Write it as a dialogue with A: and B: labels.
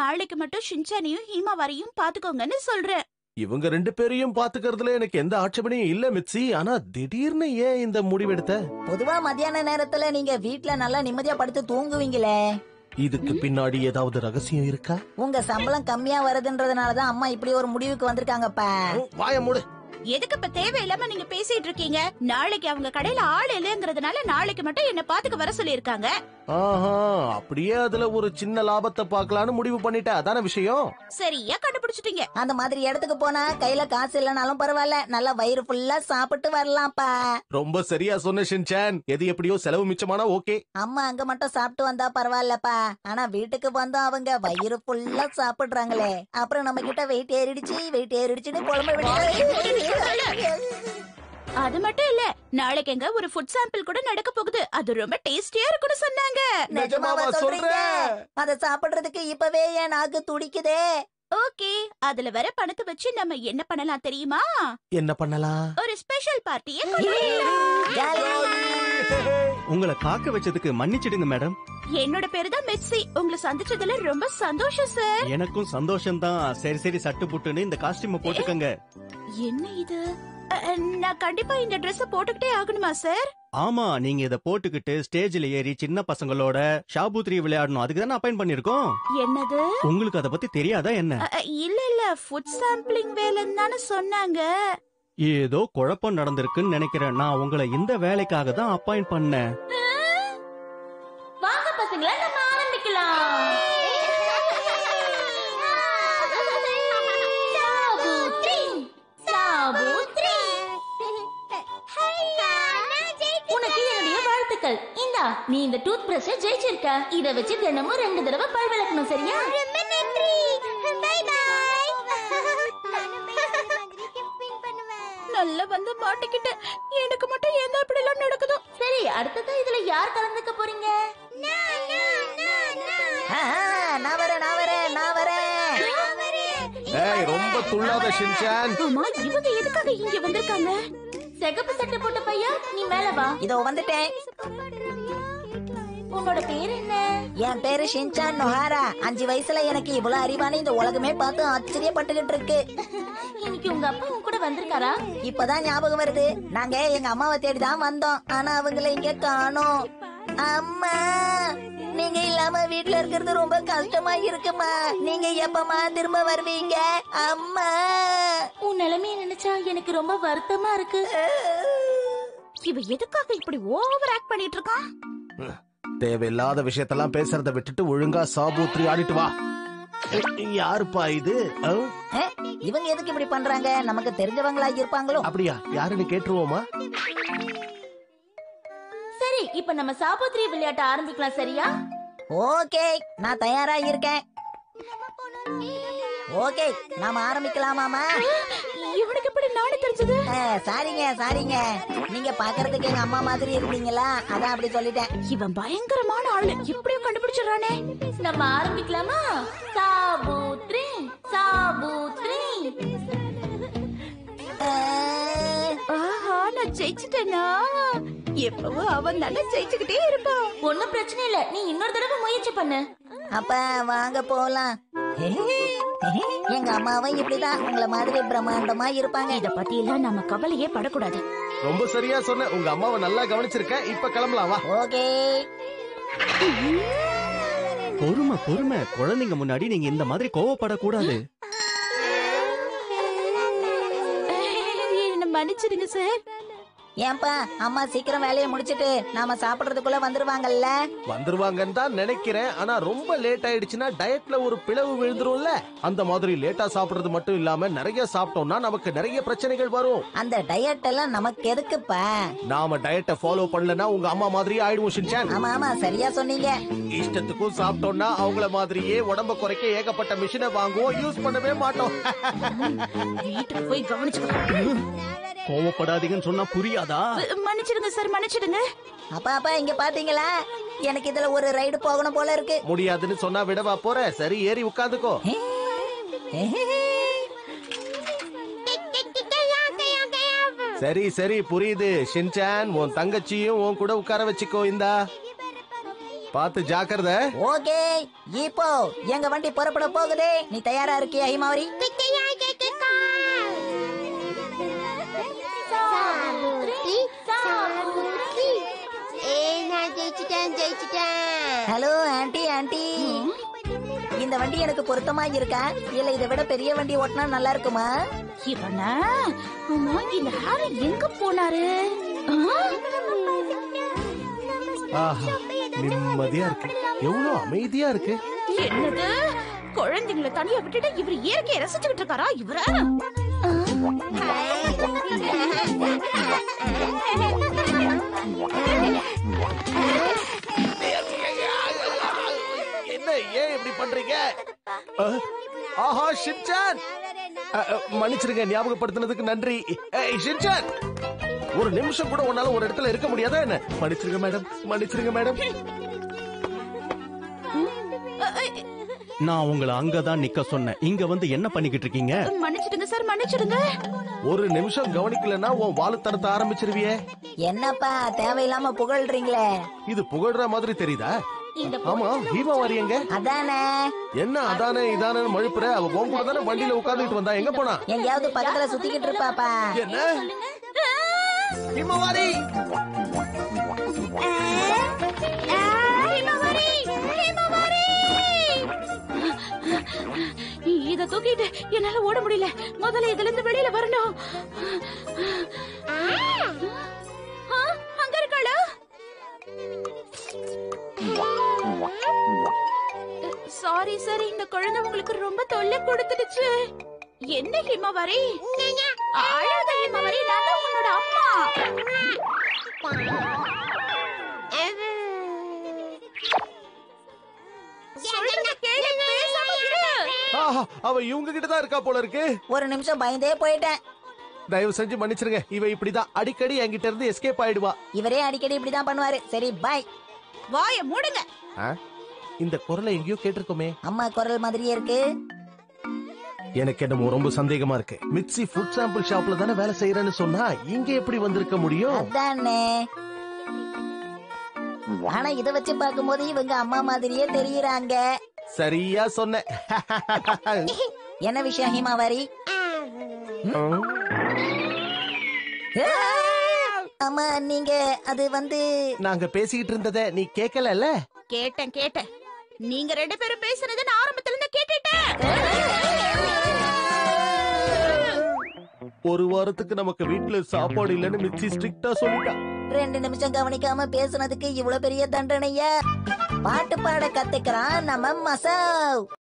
A: நாளைக்கு மட்டும் ஷின்சானையும் ஹீமாவாரையும் பாத்துக்கோங்கன்னு சொல்றேன்.
B: இவங்க 2 பேரையும் பாத்துக்கிறதுல எனக்கு எந்த ஆட்சேபனையும் இல்ல மிட்சி. ஆனா திடீர்னு ஏன் இந்த முடிவெடுத்த?
C: பொதுவா மத்தியான நேரத்துல நீங்க வீட்ல நல்லா நிம்மதியா படுத்து தூங்குவீங்களே.
B: இதுக்கு பின்னாடி ஏதாவது ரகசியம் இருக்கா?
C: உங்க சம்பளம் கம்மியா வருதுன்றதுனாலதான் அம்மா இப்படி ஒரு முடிவுக்கு வந்திருக்காங்கப்பா.
B: வாய மூடு.
A: எதுக்கு இப்ப தேவையில்லாம நீங்க பேசிட்டு இருக்கீங்க? நாளைக்கு அவங்க கடையில ஆள் இல்லங்கறதுனால நாளைக்கு மட்டும் என்ன பாத்துக்க வர சொல்லிருக்காங்க.
B: ஆஹா, அப்படியே அதுல ஒரு சின்ன லாபத்தை பார்க்கலான்னு முடிவு பண்ணிட்ட, அதான விஷயம்?
A: சரியா கண்டுபிடிச்சிட்டீங்க.
C: அந்த மாதிரி இடத்துக்கு போனா கையில காசு இல்லனாலும் பரவாயில்ல, நல்லா வயிறு ஃபுல்லா சாப்பிட்டு வரலாம்ப்பா.
B: ரொம்ப சரியா சொன்ன ஷின்சான். எது எப்படியோ செலவு மிச்சமானா ஓகே.
C: அம்மா அங்க மட்டும் சாப்பிட்டு வந்தா பரவாயில்லப்பா. ஆனா வீட்டுக்கு வந்தா அவங்க வயிறு ஃபுல்லா சாப்பிடுறாங்களே, அப்புறம் நம்ம கிட்ட வெயிட் ஏறிடுச்சுன்னு குழம்பு.
A: அது மட்டும் இல்ல, நாளைக்கு எங்க ஒரு ஃபுட் சாம்பிள் கூட நடக்க போகுது. அது ரொம்ப டேஸ்டியா இருக்குன்னு சொன்னாங்க.
C: நிஜமாவா சொல்றீங்க? அத சாப்பிடுறதுக்கு இப்பவே என் நாக்கு துடிக்குதே.
A: ஓகே, அதுல வர பணத்தை வச்சு நம்ம என்ன பண்ணலாம் தெரியுமா?
B: என்ன பண்ணலாம்?
A: ஒரு ஸ்பெஷல் பார்ட்டியை கொண்டாடலாம்.
D: உங்களை காக்க வச்சதுக்கு மன்னிச்சிடுங்க மேடம்.
A: என்னோட பேரு தான் மிட்சி. உங்களை சந்திச்சதுல ரொம்ப சந்தோஷம் சார்.
D: எனக்கும் சந்தோஷம் தான். சரி சட்டு புட்டுன்னு இந்த காஸ்டியூம் போட்டுக்கங்க.
A: என்ன இது? நான் கண்டிப்பா இந்த Dress போட்டுக்கிட்டே ஆகணுமா சார்?
D: ஆமா, நீங்க இத போட்டுக்கிட்டு ஸ்டேஜ்ல ஏறி சின்ன பசங்களோட ஷாபூத்ரி விளையாடணும். அதுக்கு தானே அப்பாயிண்ட் பண்ணிருக்கோம்.
A: என்னது?
D: உங்களுக்கு அத பத்தி தெரியாதா என்ன?
A: இல்ல ஃபுட் சாம்பிளிங் வேலைன்னு தானே சொன்னாங்க.
D: ஏதோ குழப்பம் நடந்திருக்குன்னு நினைக்கிறேன். நான் உங்களை இந்த வேலைக்காக தான் அப்பாயிண்ட் பண்ணேன்.
A: வாங்க பசங்களா, நம்ம ஆரம்பிக்கலாம். உனக்கு என்னுடைய வாழ்த்துக்கள். இந்தா, நீ இந்த டூத் பிரஷ் ஜெயிச்சிருக்க. இத வச்சு தினமும் 2 தடவை பல் விளக்கணும், சரியா? ரொம்ப நன்றி. Bye bye. நல்ல வந்து மாட்டிக்கிட்டு. எனக்கு மட்டும் ஏன் இப்படி எல்லாம் நடக்குதோ? சரி, அடுத்ததா இதுல யார் கலந்துக்க போறீங்க?
C: நான் வரேன்.
B: ஏய், ரொம்ப துள்ளாத ஷின்சான்.
A: அம்மா, இவங்க எதுக்காக இங்க வந்திருக்காங்க? சிகப்பு சட்டை போட்ட பையா, நீ மேல வா.
C: இதோ வந்துட்டேன்.
A: உன்னோட பேர் என்ன?
C: என் பேரு ஷின்சான் நொஹாரா. 5 வயசுல எனக்கு இவ்வளவு அறிவான இந்த உலகமே பார்த்து ஆச்சரியப்பட்டுகிட்டு இருக்கு.
A: இன்னைக்கு உங்க அப்பா உன் கூட வந்திருக்காரா?
C: இப்பதான் ஞாபகம் வருது. நாங்க எங்க அம்மாவை தேடிதான் வந்தோம். ஆனா அவங்கள இங்க காணோம். அம்மா, நீங்க இல்லாம வீட்டுல இருக்கிறது ரொம்ப கஷ்டமா இருக்குமா. நீங்க எப்பமா திரும்ப வருவீங்க? அம்மா,
A: உன் நிலைமைய நினைச்சா எனக்கு ரொம்ப வருத்தமா இருக்கு. இவ எதுக்காக இப்படி ஓவர் ஆக்ட் பண்ணிட்டு இருக்கான்?
B: தேவையில்லாத விஷயத்தெல்லாம் பேசுறத விட்டுட்டு ஒழுங்கா சாபூத்ரி ஆடிட்டு வா. யாருப்பா இது?
C: இவங்க எதுக்கு இப்படி பண்றாங்க? நமக்கு தெரிஞ்சவங்களா இருப்பாங்களோ?
B: அப்படியா? யாருன்னு கேட்டுருவோமா?
A: சரி, இப்ப நம்ம சாபூத்ரி விளையாட்ட ஆரம்பிக்கலாம், சரியா?
C: ஓகே, நான் தயாரா இருக்கேன். ஓகே, நாம ஆரம்பிக்கலாமாமா?
A: இவனுக்கு எப்படி நாடு தெரிஞ்சது?
C: சாரிங்க. நீங்க பாக்குறதுக்கு எங்க அம்மா மாதிரி இருந்தீங்களா, அதான் அப்படி சொல்லிட்டேன்.
A: இவன் பயங்கரமான ஆளு. இப்படியும் கண்டுபிடிச்சிடறானே. நம்ம ஆரம்பிக்கலாமா? சாபூத்ரி. ஆஹா, நான் ஜெயிச்சிட்டேனா? எப்பவும் அவன் தானே ஜெயிச்சுக்கிட்டே இருப்பான். ஒன்னும் பிரச்சனை இல்ல, நீ இன்னொரு தடவை முயற்சி பண்ணு.
C: அப்ப வாங்க போலாம். எங்க அம்மாவும் இப்படிதான் உங்கள மாதிரி பிரம்மாண்டமா இருப்பாங்க.
A: இத பத்தி எல்லாம் நம்ம கவலையே படக்கூடாது.
B: ரொம்ப சரியா சொன்ன. உங்க அம்மாவை நல்லா கவனிச்சிருக்க. இப்ப கிளம்பலாம், வா.
C: ஓகே.
D: பொறுமை. குழந்தைங்க முன்னாடி நீங்க இந்த மாதிரி கோவப்படக்கூடாது.
A: என்ன மன்னிச்சிடுங்க சார்.
C: ஏன்பா, அம்மா சீக்கிரம் வேலையை முடிச்சிட்டு நாம சாப்பிடுறதுக்குள்ள வந்துருவாங்கல்ல?
B: வந்துருவாங்கன்னு தான் நினைக்கிறேன். ஆனா ரொம்ப லேட் ஆயிடுச்சுன்னா டயட்ல ஒரு பிளவு விழுந்துரும்ல. அந்த மாதிரி லேட்டா சாப்பிடுறது மட்டும் இல்லாம நிறைய சாப்பிட்டோம்னா நமக்கு நிறைய பிரச்சனைகள் வரும்.
C: அந்த டயட் எல்லாம் நமக்கு எதுக்குப்பா?
B: நாம டயட்டை ஃபாலோ பண்ணலனா உங்க அம்மா மாதிரி ஆயிடுவோம் ஷின்சான்.
C: ஆமா, சரியா சொன்னீங்க.
B: இஷ்டத்துக்கும் சாப்பிட்டோம்னா அவங்கள மாதிரியே உடம்ப குறைக்க ஏகப்பட்ட மிஷினை வாங்குவோம், யூஸ் பண்ணவே மாட்டோம்.
A: வீட்டுக்கு போய் கவனிச்சுக்கோ.
D: கோவப்படாதீங்கன்னு சொன்னா புரியாதா?
A: மன்னிச்சிடுங்க சார், மன்னிச்சிடுங்க.
C: அப்பா இங்க பாத்தீங்களா? எனக்கு இதுல ஒரு ரைடு போகணும் போல இருக்கு.
B: முடியாதுன்னு சொன்னா விடவா போற? சரி, ஏறி உட்காந்துக்கோ. சரி புரியுது ஷின்சான். உன் தங்கச்சியும் உன் கூட உட்கார வச்சுக்கோ. இந்தா பார்த்து ஜாக்கிரதை.
C: ஓகே, இப்போ எங்க வண்டி புறப்பட போகுது. நீ தயாரா இருக்கியா ஹிமாவரி? ஹலோ ஆண்டி, ஆண்டி இந்த வண்டி எனக்கு பொருத்தமா இருக்கா இல்ல இதை விட பெரிய வண்டி ஓட்டினா நல்லா இருக்குமா?
A: இவனா அம்மா, இந்த ஹாரி எங்க போனாரு?
B: ஆஹா, நிம்மதியா இருக்கு. எவ்வளவு அமைதியா இருக்கு.
A: என்னது, குழந்தைங்களை தனியா விட்டுட்டு இவரு இயற்கையை ரசிச்சுக்கிட்டு இருக்காரா இவரு?
B: என்ன, ஏன் இப்படி பண்றீங்க? ஆஹா, ஷின்சான், மன்னிச்சிருங்க, ஞாபகப்படுத்தினதுக்கு நன்றி. ஷின்சான், ஒரு நிமிஷம் கூட உன்னால ஒரு இடத்துல இருக்க முடியாதா என்ன? மன்னிச்சிருங்க மேடம், மன்னிச்சிருங்க மேடம்.
D: நான் உங்களை அங்கதான் நிக்க சொன்னேன். இங்க வந்து என்ன பண்ணிக்கிட்டு இருக்கீங்க?
A: மன்னிச்சிடுங்க சார், மன்னிச்சிடுங்க.
B: ஒரு நிமிஷம் கவனிக்கலன்னா உன் வாழுத்தனத்தை ஆரம்பிச்சிருவியே.
C: என்னப்பா தேவையில்லாம புகழ்றீங்களே?
B: இது புகழ்ற மாதிரி தெரியுதா? ஆமா, ஹீமாவாரி எங்க?
C: அதானே.
B: என்ன அதானே இதானே மழுப்புற? அவ உன் கூட தானே வண்டியில உட்கார்ந்துட்டு வந்தா, எங்க போனா?
C: எங்கயாவது பக்கத்துல சுத்திக்கிட்டு இருப்பாப்பா.
B: என்ன ஹீமாவாரி?
A: இத தூக்கிட்டு என்னால ஓட முடியல. முதல்ல இதுல இருந்து வெளியில வரணும். அங்க இருக்காளா? சாரி சார், இந்த குழந்தை உங்களுக்கு ரொம்ப தொல்லை கொடுத்துடுச்சு. என்ன ஹிமவரி? அழாத ஹிமவரி, நான் தான் உன்னோட அம்மா. சொல்றத கேளு, பேசாம இரு.
B: ஆஹா, அவ இவங்க கிட்ட தான் இருக்கா போல இருக்கு.
C: ஒரு நிமிஷம் பயந்தே போயிட்டேன்.
B: தயவு செஞ்சு மன்னிச்சிருங்க. இவ இப்படிதான் அடிக்கடி என்கிட்ட இருந்து எஸ்கேப் ஆயிடுவா.
C: இவரே அடிக்கடி இப்படிதான் பண்ணுவாரு. சரி பாய்.
A: வாய மூடுங்க.
B: இந்த குரலை எங்கேயோ கேட்டிருக்கோமே.
C: அம்மா குரல் மாதிரியே இருக்கு.
B: எனக்கு என்னமோ ரொம்ப சந்தேகமா இருக்கு. மிட்சி ஃபுட் சாம்பிள் ஷாப்ல தானே வேலை செய்யறேன்னு சொன்னா இங்க எப்படி வந்திருக்க முடியும்?
C: அதானே. ஆனா இத வச்சு பார்க்கும்போது இவங்க அம்மா மாதிரியே தெரியுறாங்க.
B: சரியா சொன்ன.
C: என்ன விஷயம் ஹிமாவாரி? அம்மா, நீங்க அது வந்து
B: நாங்க பேசிக்கிட்டு இருந்தத நீ கேட்கல?
A: கேட்டேன் கேட்டேன். நீங்க ரெண்டு பேரும் பேசுனது நான் ஆரம்பத்துல இருந்து கேட்டுட்டேன்.
B: ஒரு வாரத்துக்கு நமக்கு வீட்டுல சாப்பாடு இல்லன்னு மிட்சி ஸ்ட்ரிக்ட்டா சொல்லிட்டா.
C: 2 நிமிஷம் கவனிக்காம பேசுனதுக்கு இவ்வளவு பெரிய தண்டனையா? பாட்டு பாட கத்துக்கிறான் நம்ம மசாவ்.